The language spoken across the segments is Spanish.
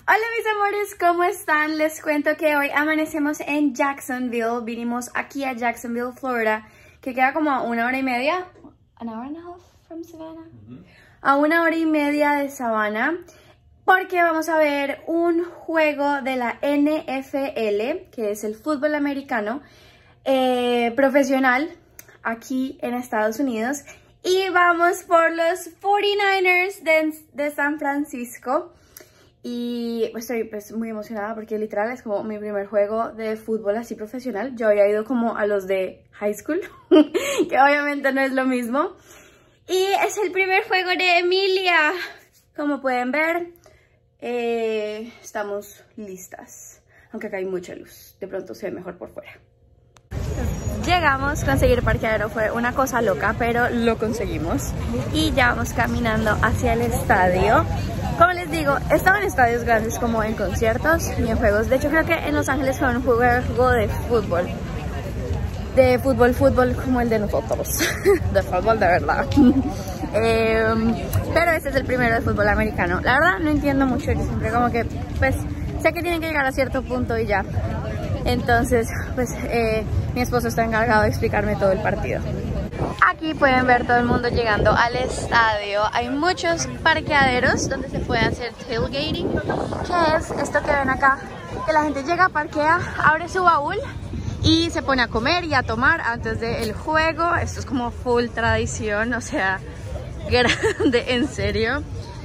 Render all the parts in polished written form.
Hola mis amores, ¿cómo están? Les cuento que hoy amanecemos en Jacksonville. Vinimos aquí a Jacksonville, Florida, que queda como a 1 hora y media. ¿An hour and a half from Savannah? A 1 hora y media de Savannah. Porque vamos a ver un juego de la NFL, que es el fútbol americano profesional aquí en Estados Unidos. Y vamos por los 49ers de San Francisco. Y estoy pues muy emocionada porque literal es como mi primer juego de fútbol así profesional. Yo había ido como a los de high school, que obviamente no es lo mismo. Y es el primer juego de Emilia. Como pueden ver, estamos listas. Aunque acá hay mucha luz, de pronto se ve mejor por fuera. Llegamos, conseguir parqueadero fue una cosa loca, pero lo conseguimos. Y ya vamos caminando hacia el estadio. Como les digo, he estado en estadios grandes como en conciertos y en juegos. De hecho, creo que en Los Ángeles fue un juego de fútbol. De fútbol como el de nosotros. De fútbol de verdad. Pero este es el primero de fútbol americano. La verdad no entiendo mucho. Yo siempre como que, pues, sé que tienen que llegar a cierto punto y ya. Entonces, pues, mi esposo está encargado de explicarme todo el partido. Aquí pueden ver todo el mundo llegando al estadio. Hay muchos parqueaderos donde se puede hacer tailgating, que es esto que ven acá, que la gente llega, parquea, abre su baúl y se pone a comer y a tomar antes del juego. Esto es como full tradición, o sea, grande, en serio.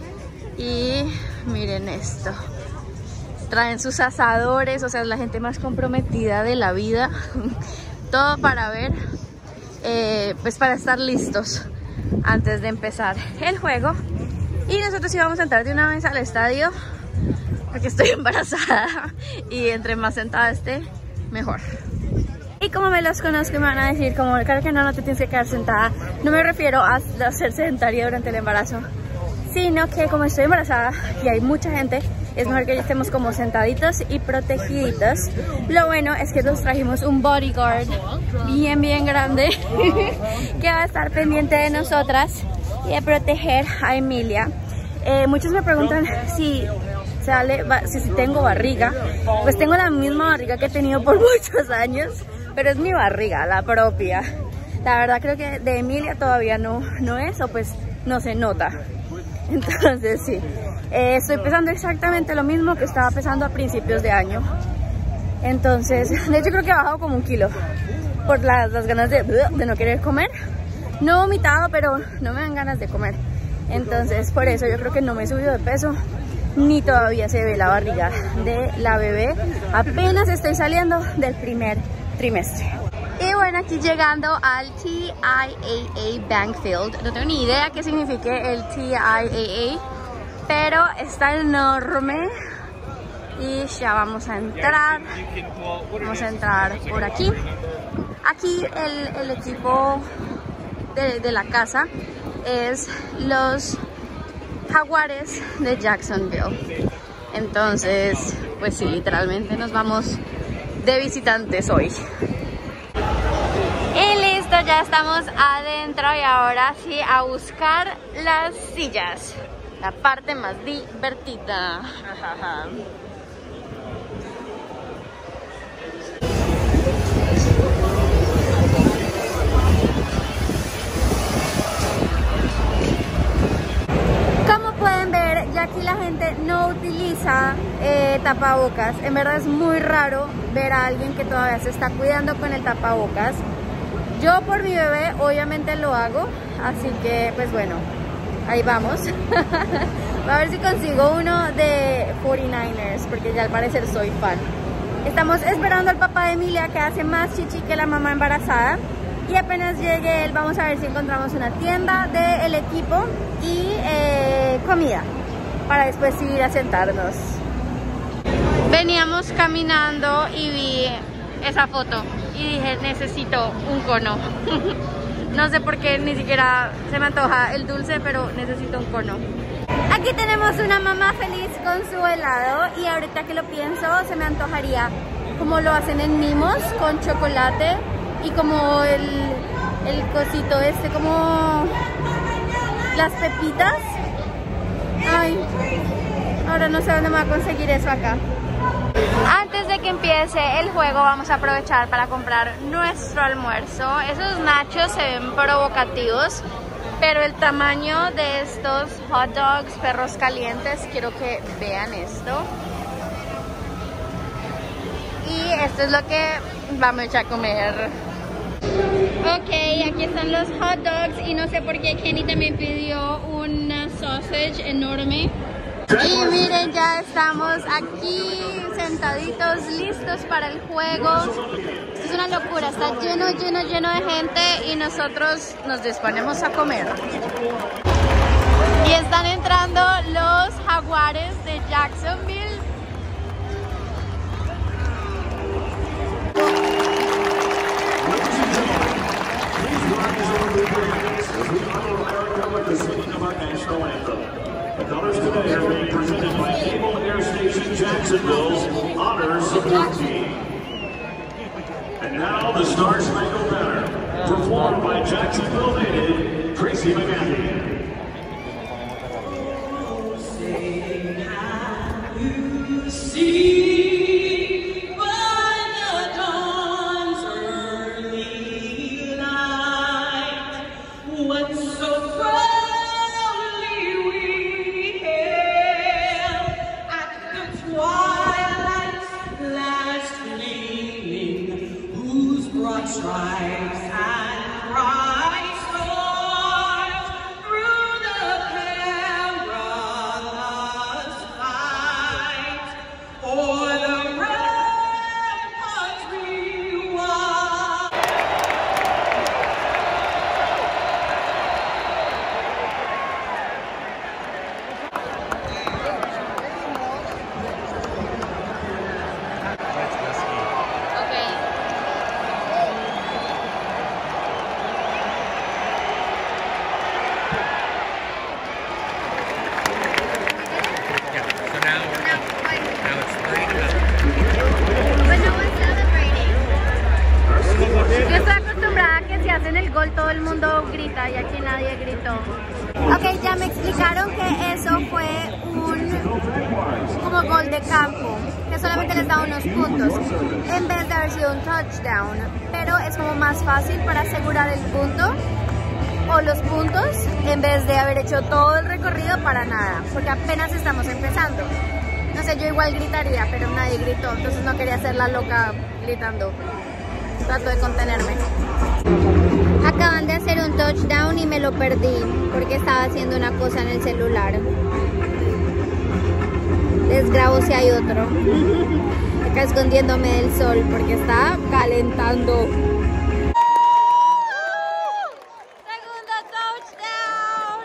Y miren esto. Traen sus asadores, o sea, es la gente más comprometida de la vida. Todo para ver, pues para estar listos antes de empezar el juego. Y nosotros íbamos a entrar de una vez al estadio porque estoy embarazada y entre más sentada esté, mejor. Y como me los conozco me van a decir como, claro que no te tienes que quedar sentada. No me refiero a ser sedentaria durante el embarazo, sino que como estoy embarazada y hay mucha gente, es mejor que estemos como sentaditos y protegiditos. Lo bueno es que nos trajimos un bodyguard bien grande que va a estar pendiente de nosotras y de proteger a Emilia. Muchos me preguntan si tengo barriga. Pues tengo la misma barriga que he tenido por muchos años, pero es mi barriga, la propia. La verdad creo que de Emilia todavía no es, o pues no se nota. Entonces sí, estoy pesando exactamente lo mismo que estaba pesando a principios de año. Entonces, de hecho creo que he bajado como 1 kilo por las ganas de no querer comer. No he vomitado, pero no me dan ganas de comer. Entonces por eso yo creo que no me he subido de peso, ni todavía se ve la barriga de la bebé. Apenas estoy saliendo del primer trimestre. Y bueno, aquí llegando al TIAA Bank Field. No tengo ni idea qué signifique el TIAA, pero está enorme. Y ya vamos a entrar. Vamos a entrar por aquí. Aquí el equipo de la casa es los Jaguares de Jacksonville. Entonces, pues sí, literalmente nos vamos de visitantes hoy. Y listo, ya estamos adentro y ahora sí a buscar las sillas. La parte más divertida. Como pueden ver, ya aquí la gente no utiliza tapabocas. En verdad es muy raro ver a alguien que todavía se está cuidando con el tapabocas. Yo por mi bebé obviamente lo hago, así que pues bueno, ahí vamos. A ver si consigo uno de 49ers, porque ya al parecer soy fan. Estamos esperando al papá de Emilia, que hace más chichi que la mamá embarazada. Y apenas llegue él, vamos a ver si encontramos una tienda del equipo y comida, para después ir a sentarnos. Veníamos caminando y vi esa foto y dije, necesito un cono. No sé por qué ni siquiera se me antoja el dulce, pero necesito un cono. Aquí tenemos una mamá feliz con su helado y ahorita que lo pienso se me antojaría como lo hacen en Mimos, con chocolate y como el cosito este, como las pepitas. Ay, Ahora no sé dónde me voy a conseguir eso acá. Antes de que empiece el juego vamos a aprovechar para comprar nuestro almuerzo. Esos nachos se ven provocativos, pero el tamaño de estos hot dogs, perros calientes, quiero que vean esto. Y esto es lo que vamos a comer. Ok, aquí están los hot dogs y no sé por qué Kenny también pidió una sausage enorme. Y miren, ya estamos aquí sentaditos, listos para el juego. Esto es una locura, está lleno de gente y nosotros nos disponemos a comer. Y están entrando los Jaguares de Jacksonville. The colors today are being presented by Naval Air Station Jacksonville's Honor Support Team. And now the Star Spangled Banner, performed by Jacksonville native Tracy McGandy. Stripes and bright stars through the perilous fight, o'er the ramparts we walk. Yo estoy acostumbrada a que si hacen el gol todo el mundo grita y aquí nadie gritó. Ok, ya me explicaron que eso fue un como gol de campo, que solamente les da unos puntos en vez de haber sido un touchdown, pero es como más fácil para asegurar el punto o los puntos en vez de haber hecho todo el recorrido para nada, porque apenas estamos empezando. No sé, yo igual gritaría, pero nadie gritó, entonces no quería ser la loca gritando. Trato de contenerme. Acaban de hacer un touchdown y me lo perdí porque estaba haciendo una cosa en el celular. Les grabo si hay otro. Acá escondiéndome del sol porque está calentando. Segundo touchdown.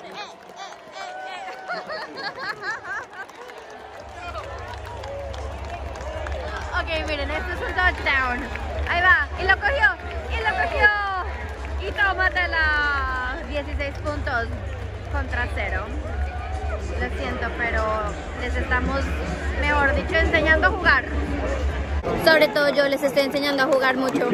Ok, miren, esto es un touchdown. Ahí va, y lo cogió, y tómatela. 16 puntos contra 0. Lo siento, pero les estamos, mejor dicho, enseñando a jugar. Sobre todo yo les estoy enseñando a jugar mucho.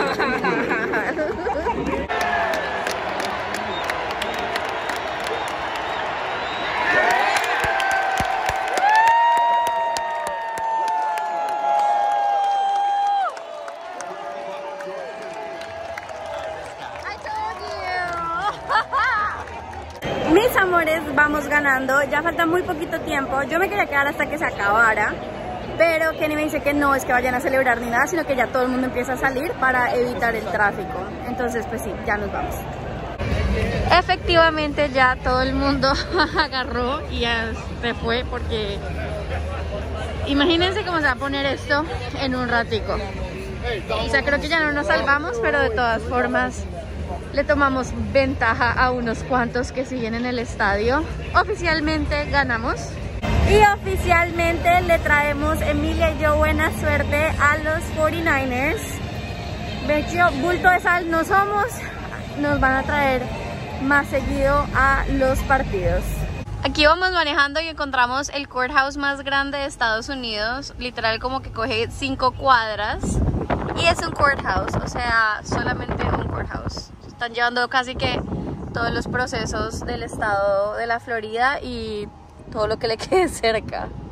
Mis amores, vamos ganando, ya falta muy poquito tiempo. Yo me quería quedar hasta que se acabara, pero Kenny me dice que no es que vayan a celebrar ni nada, sino que ya todo el mundo empieza a salir para evitar el tráfico. Entonces pues sí, ya nos vamos. Efectivamente ya todo el mundo agarró y ya se fue porque imagínense cómo se va a poner esto en un ratico. O sea, creo que ya no nos salvamos, pero de todas formas le tomamos ventaja a unos cuantos que siguen en el estadio. Oficialmente ganamos. Y oficialmente le traemos, Emilia y yo, buena suerte a los 49ers. Vecchio, bulto de sal no somos. Nos van a traer más seguido a los partidos. Aquí vamos manejando y encontramos el courthouse más grande de Estados Unidos. Literal como que coge 5 cuadras. Y es un courthouse, o sea, solamente un courthouse. Están llevando casi que todos los procesos del estado de la Florida y todo lo que le quede cerca.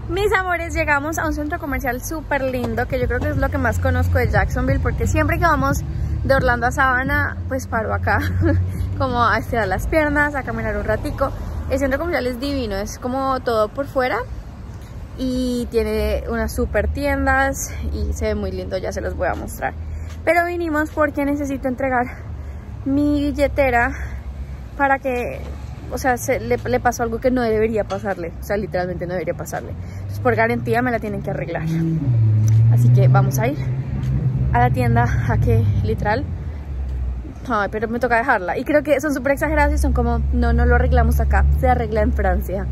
Mis amores, llegamos a un centro comercial súper lindo, que yo creo que es lo que más conozco de Jacksonville, porque siempre que vamos de Orlando a Savannah, pues paro acá, como a estirar las piernas, a caminar un ratico. El centro comercial es divino, es como todo por fuera y tiene unas súper tiendas y se ve muy lindo, ya se los voy a mostrar. Pero vinimos porque necesito entregar mi billetera para que, o sea, le pasó algo que no debería pasarle, o sea, literalmente no debería pasarle. Entonces, por garantía me la tienen que arreglar. Así que vamos a ir a la tienda a que, literal, ay, pero me toca dejarla. Y creo que son súper exagerados y son como, no lo arreglamos acá, se arregla en Francia.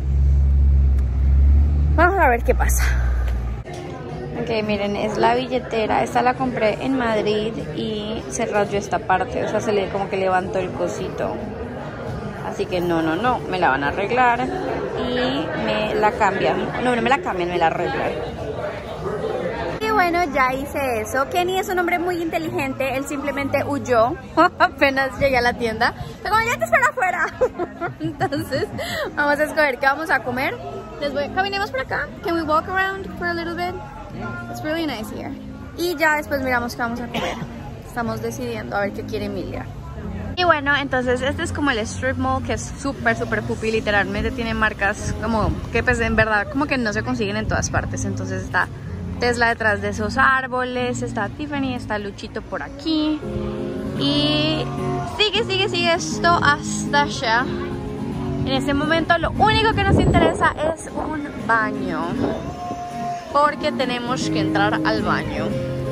Vamos a ver qué pasa. Ok, miren, es la billetera. Esta la compré en Madrid y se rayó esta parte, o sea, se le como que levantó el cosito. Así que no, me la van a arreglar y me la cambian. No me la cambian, me la arreglan. Y bueno, ya hice eso. Kenny es un hombre muy inteligente, él simplemente huyó apenas llegué a la tienda. Pero como ya te espero afuera. Entonces, vamos a escoger qué vamos a comer. Caminemos por acá. Can we walk around for a little bit? It's really nice here. Y ya después miramos qué vamos a comer. Estamos decidiendo a ver qué quiere Emilia. Y bueno, entonces este es como el strip mall, que es súper pupi, literalmente tiene marcas como que pues en verdad como que no se consiguen en todas partes. Entonces está Tesla detrás de esos árboles, está Tiffany, está Luchito por aquí. Y sigue esto hasta allá. En este momento lo único que nos interesa es un baño, porque tenemos que entrar al baño.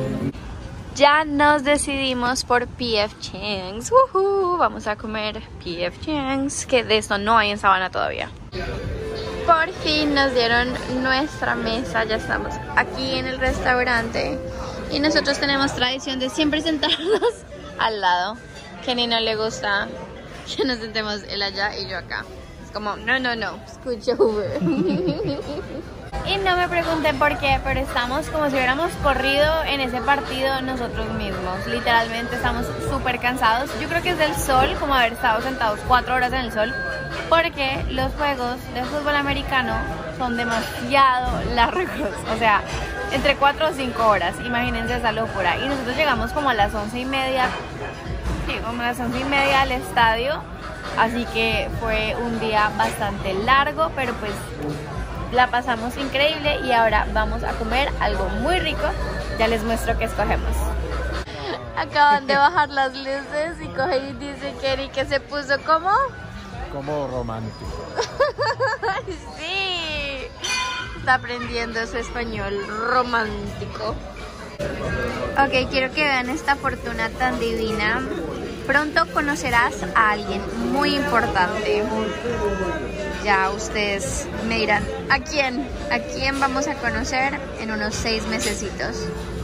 Ya nos decidimos por P.F. Chang's. Vamos a comer P.F. Chang's, que de esto no hay en Savannah todavía. Por fin nos dieron nuestra mesa, ya estamos aquí en el restaurante. Y nosotros tenemos tradición de siempre sentarnos al lado. Kenny no le gusta que nos sentemos él allá y yo acá. Es como, no, escucha over. Y no me pregunten por qué, pero estamos como si hubiéramos corrido en ese partido nosotros mismos. Literalmente estamos súper cansados. Yo creo que es del sol, como haber estado sentados 4 horas en el sol, porque los juegos de fútbol americano son demasiado largos. O sea, entre 4 o 5 horas, imagínense esa locura. Y nosotros llegamos como a las 11:30, sí, como a las 11:30 al estadio. Así que fue un día bastante largo, pero pues la pasamos increíble y ahora vamos a comer algo muy rico. Ya les muestro qué escogemos. Acaban de bajar las luces y coge y dice Kenny que se puso como romántico. Sí, está aprendiendo su español romántico. Ok, quiero que vean esta fortuna tan divina. Pronto conocerás a alguien muy importante. Ya ustedes me dirán ¿a quién vamos a conocer en unos 6 mesecitos?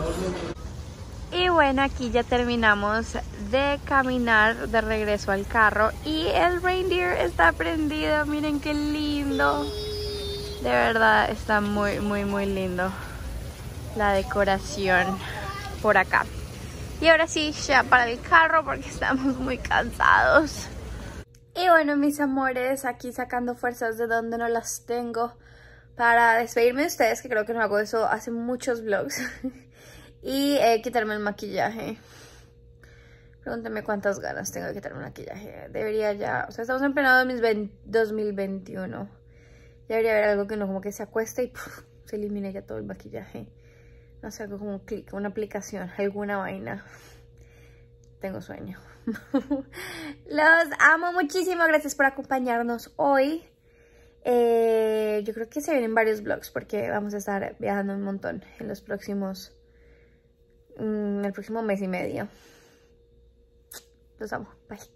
Y bueno, aquí ya terminamos de caminar de regreso al carro y el reindeer está prendido. Miren qué lindo. De verdad está muy lindo la decoración por acá. Y ahora sí, ya para el carro porque estamos muy cansados. Y bueno, mis amores, aquí sacando fuerzas de donde no las tengo para despedirme de ustedes, que creo que no hago eso hace muchos vlogs. Y quitarme el maquillaje. Pregúntame cuántas ganas tengo de quitarme el maquillaje. Debería ya, o sea, estamos en pleno 2021. Debería haber algo que no como que se acueste y se elimine ya todo el maquillaje. No sé, algo como un clic, una aplicación, alguna vaina. Tengo sueño. Los amo muchísimo, gracias por acompañarnos hoy. Yo creo que se vienen varios vlogs porque vamos a estar viajando un montón en los próximos, el próximo mes y medio. Los amo, bye.